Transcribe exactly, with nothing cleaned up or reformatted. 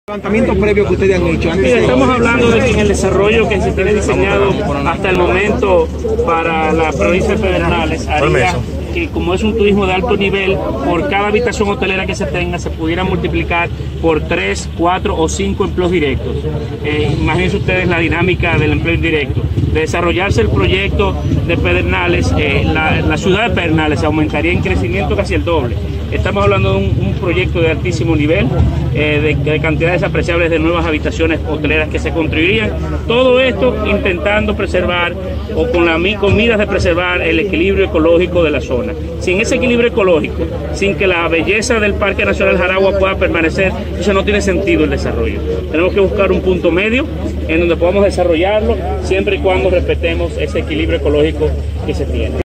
Levantamiento previo que ustedes han hecho antes. Sí, estamos hablando de que en el desarrollo que se tiene diseñado hasta el momento para la provincia de Pedernales, haría que, como es un turismo de alto nivel, por cada habitación hotelera que se tenga se pudiera multiplicar por tres, cuatro o cinco empleos directos. Eh, imagínense ustedes la dinámica del empleo indirecto. De desarrollarse el proyecto de Pedernales, eh, la, la ciudad de Pedernales aumentaría en crecimiento casi el doble. Estamos hablando de un, un proyecto de altísimo nivel, eh, de, de cantidades apreciables de nuevas habitaciones hoteleras que se construirían. Todo esto intentando preservar, o con, la, con miras de preservar el equilibrio ecológico de la zona. Sin ese equilibrio ecológico, sin que la belleza del Parque Nacional Jaragua pueda permanecer, eso no tiene sentido el desarrollo. Tenemos que buscar un punto medio en donde podamos desarrollarlo, siempre y cuando respetemos ese equilibrio ecológico que se tiene.